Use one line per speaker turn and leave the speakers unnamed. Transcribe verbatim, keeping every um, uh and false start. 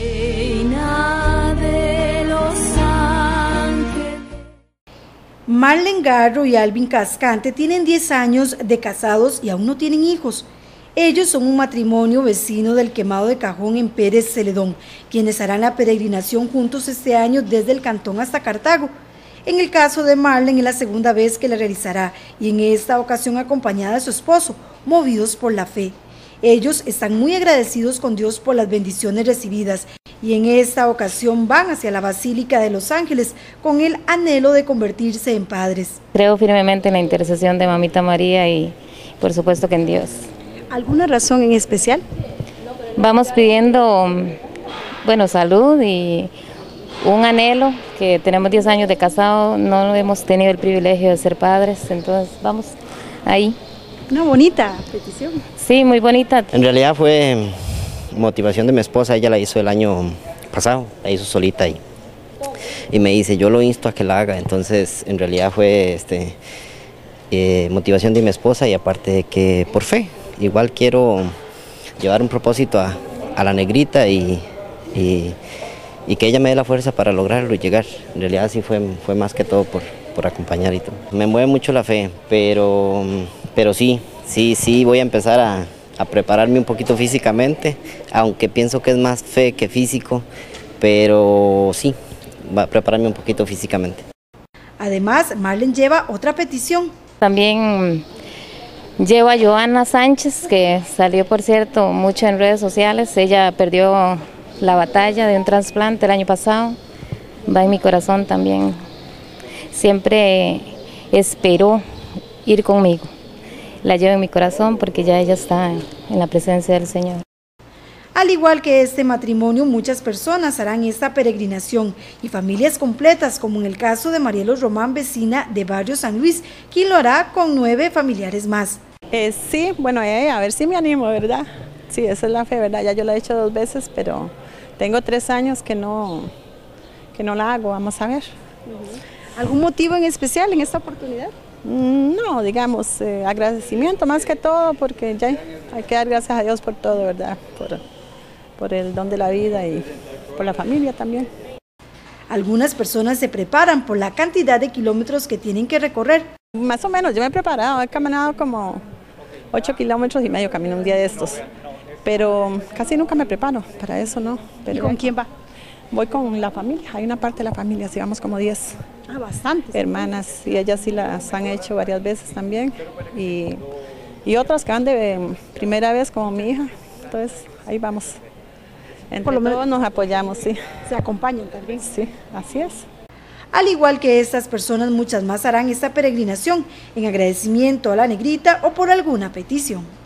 Reina de los Ángeles.
Marlen Garro y Alvin Cascante tienen diez años de casados y aún no tienen hijos. Ellos son un matrimonio vecino del Quemado de Cajón en Pérez Celedón, quienes harán la peregrinación juntos este año desde el Cantón hasta Cartago. En el caso de Marlen es la segunda vez que la realizará y en esta ocasión acompañada de su esposo, movidos por la fe. Ellos están muy agradecidos con Dios por las bendiciones recibidas y en esta ocasión van hacia la Basílica de Los Ángeles con el anhelo de convertirse en padres.
Creo firmemente en la intercesión de Mamita María y por supuesto que en Dios.
¿Alguna razón en especial?
Vamos pidiendo, bueno, salud y un anhelo, que tenemos diez años de casado, no hemos tenido el privilegio de ser padres, entonces vamos ahí.
Una bonita petición.
Sí, muy bonita.
En realidad fue motivación de mi esposa, ella la hizo el año pasado, la hizo solita y, y me dice, yo lo insto a que la haga, entonces en realidad fue este, eh, motivación de mi esposa y aparte de que por fe, igual quiero llevar un propósito a, a la negrita y, y, y que ella me dé la fuerza para lograrlo y llegar. En realidad sí fue, fue más que todo por, por acompañar y todo. Me mueve mucho la fe, pero... Pero sí, sí, sí, voy a empezar a, a prepararme un poquito físicamente, aunque pienso que es más fe que físico, pero sí, va a prepararme un poquito físicamente.
Además, Marlen lleva otra petición.
También llevo a Joana Sánchez, que salió, por cierto, mucho en redes sociales. Ella perdió la batalla de un trasplante el año pasado, va en mi corazón también. Siempre esperó ir conmigo. La llevo en mi corazón porque ya ella está en la presencia del Señor.
Al igual que este matrimonio, muchas personas harán esta peregrinación y familias completas, como en el caso de Marielos Román, vecina de Barrio San Luis, quien lo hará con nueve familiares más.
Eh, sí, bueno, eh, a ver si me animo, ¿verdad? Sí, esa es la fe, ¿verdad? Ya yo la he hecho dos veces, pero tengo tres años que no, que no la hago, vamos a ver.
¿Algún motivo en especial en esta oportunidad?
No, digamos, eh, agradecimiento más que todo, porque ya hay que dar gracias a Dios por todo, ¿verdad? Por, por el don de la vida y por la familia también.
Algunas personas se preparan por la cantidad de kilómetros que tienen que recorrer.
Más o menos, yo me he preparado, he caminado como ocho kilómetros y medio, camino un día de estos, pero casi nunca me preparo, para eso no. Pero
¿y con quién va?
Voy con la familia, hay una parte de la familia, si vamos como diez.
Ah, bastantes.
Hermanas, y ellas sí las han hecho varias veces también, y, y otras que van de primera vez como mi hija, entonces ahí vamos. Entre Por lo menos todos nos apoyamos, sí.
Se acompañan también.
Sí, así es.
Al igual que estas personas, muchas más harán esta peregrinación en agradecimiento a la negrita o por alguna petición.